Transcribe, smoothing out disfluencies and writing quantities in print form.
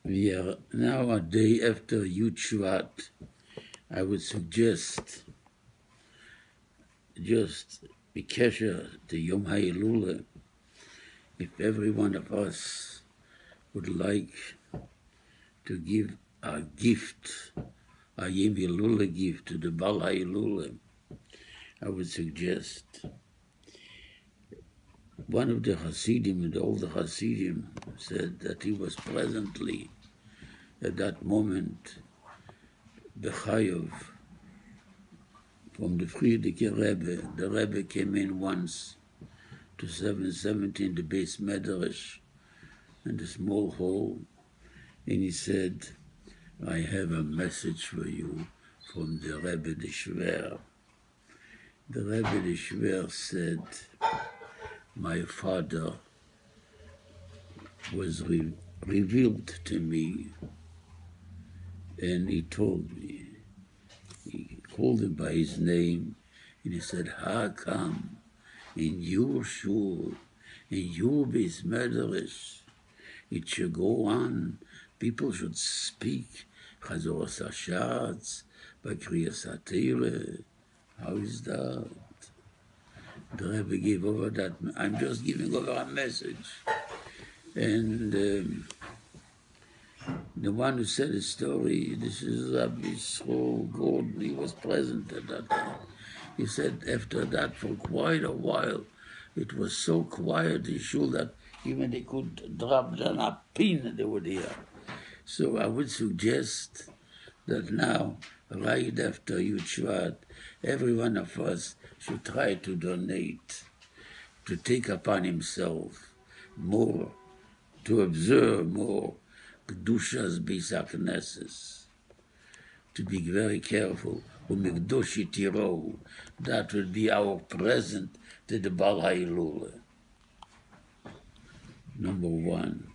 We are now a day after Yud Shvat. I would suggest just Bikesha to Yom HaEluleh, if every one of us would like to give a gift, a Yom HaEluleh gift to the Baal HaEluleh, I would suggest one of the Hasidim, the older Hasidim, said that he was presently at that moment B'chayav from the Frierdiker Rebbe. The Rebbe came in once to 770 in the base Medrash in the small hall, and he said, I have a message for you from the Rebbe the Shver. The Rebbe the Shver said, my father was revealed to me, and he told me, he called him by his name, and he said, how come in your shul, in your base Medrash, it should go on, people should speak Chazor Sashatz, Bakriyas HaTeireh. How is that? The Rebbe gave over that. I'm just giving over a message. And the one who said the story, this is Rabbi Yisrael Gordon, he was present at that time. He said after that, for quite a while, it was so quiet in shul that even they could drop down a pin, they would hear. So I would suggest that now, right after Yud Shvat, every one of us should try to donate, to take upon himself more, to observe more Kedushas Beis HaKnesses, to be very careful. Umikdoshi Tiro, that will be our present to the Baal HaEluleh. Number one.